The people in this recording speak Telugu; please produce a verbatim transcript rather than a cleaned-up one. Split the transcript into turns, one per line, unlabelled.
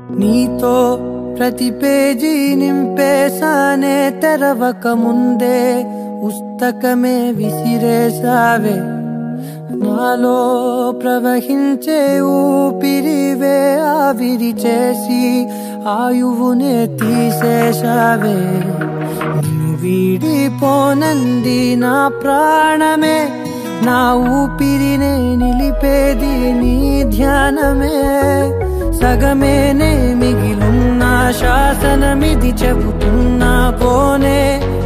నీతో ప్రతి పేజీ నింపేసానే తెరవక ముందే పుస్తకమే విసిరేసావే నాలో ప్రవహించే ఊపిరివే ఆవిరి చేసి ఆయువునే తీసేశావే నిన్ను వీడిపోనంది నా ప్రాణమే నా ఊపిరినే నిలిపేది నీ ధ్యానమే సగమేనే మిగిలున్న శాసనమిది చెబుతున్నా పోనే